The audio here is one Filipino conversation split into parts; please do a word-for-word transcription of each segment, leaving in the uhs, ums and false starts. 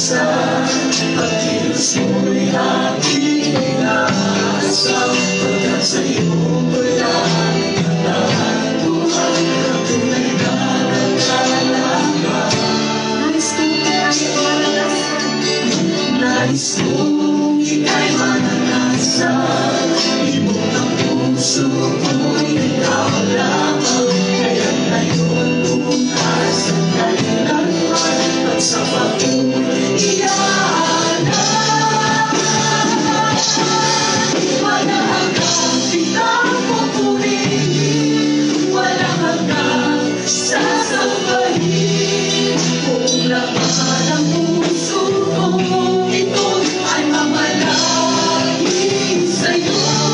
minsan pag-kilos mo'y aking inaasam, pagkat sa'yo wala ang buhay na tunay na naglalaba. Nais kong ika'y mananasan, ibog ng puso mo'y ikaw lamang. Kaya ngayon, bukas at kailanman, at sa pag-uwi iyahanap. Walang hanggang kitang pupurihin, walang hanggang sasabahin. Kung laman ang puso ko, ito ay mamalangin sa'yo.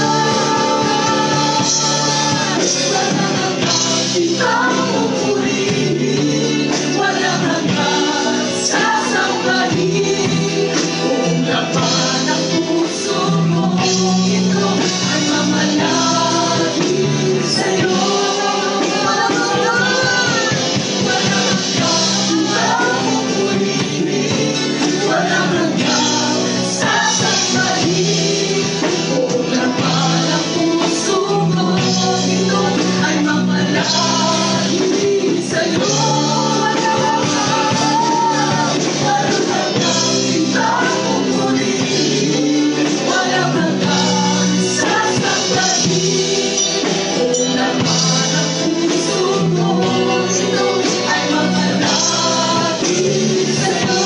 Walang hanggang kitang pupurihin, walang hanggang sasabahin. Kung laman ang puso ko, ito ay mamalangin sa'yo. Walang hanggang, walang hanggang kitang pupurihin, walang hanggang sasabahin. Kung laman ang puso ko, ito ay mamalangin sa'yo. Walang hanggang, walang hanggang kitang pupurihin, walang hanggang sasabahin. Kung laman ang puso ko, ito ay mamalangin sa'yo.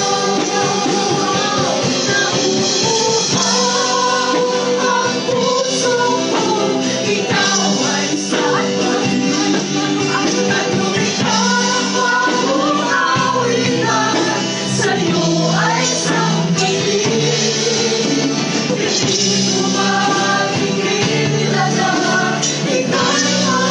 Nauuhaw ang puso ko, ikaw ay sasabihin. At lumikha ng bagong awitan, sa'yo ay sasabihin. Hindi ko makikilala, ika'y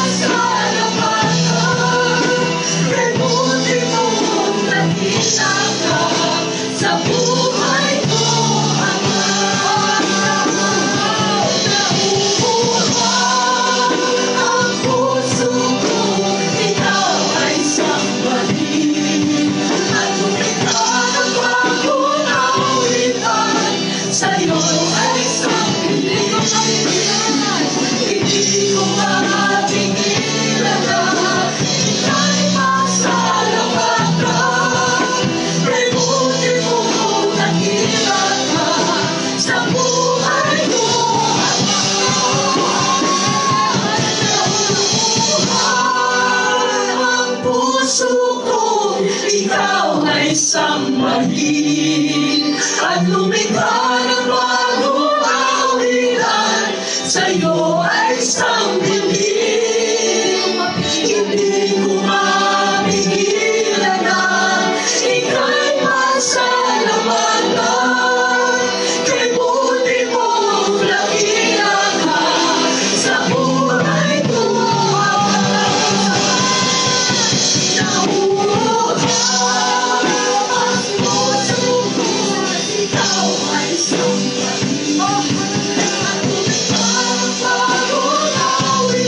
masalamatan. Kay buti mong nakita ka sa buhay ko, Ama. Nauuhaw ang puso ko, ikaw ay sambahin. At lumikha ng bagong awitan, sa'yo ay sasabihin. Hindi ko makikilala, ika'y masalamatan. Kay buti mong nakita ka sa buhay ko, Ama. Nauuhaw ang puso ko, ikaw ay sambahin. At lumikha ng bagong awitan, sa'yo ay sambilin. Hindi ko makikilala, ika'y masalamatan. Kay buti mong nakita ka sa buhay ko, Ama. Nauuhaw ang puso ko, ikaw ay sambahin. At lumikha ng bagong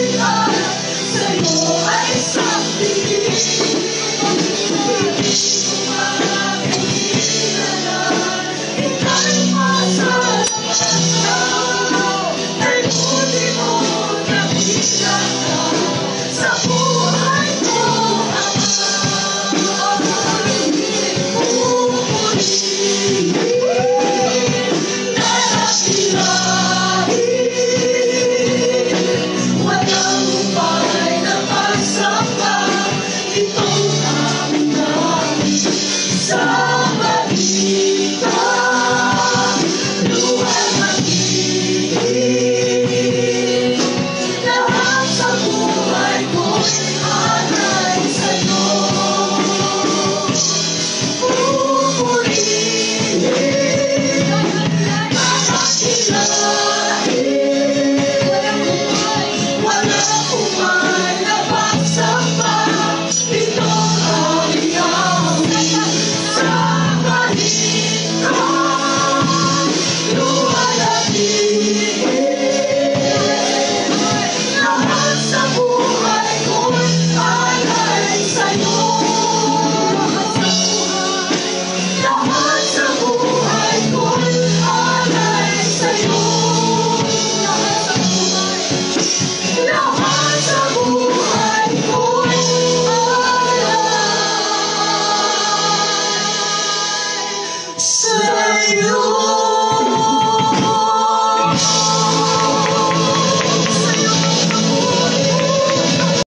Lahat